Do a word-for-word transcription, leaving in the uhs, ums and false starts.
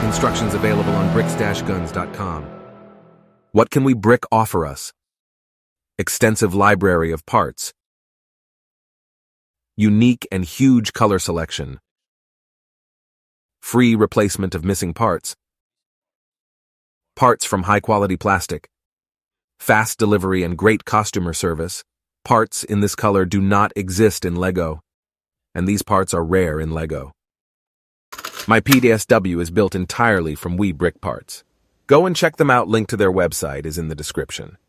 Instructions available on bricks dash guns dot com. What can we brick offer us? Extensive library of parts. Unique and huge color selection. Free replacement of missing parts. Parts from high-quality plastic. Fast delivery and great customer service. Parts in this color do not exist in Lego, and these parts are rare in Lego. My P D S W is built entirely from We Brick parts. Go and check them out. Link to their website is in the description.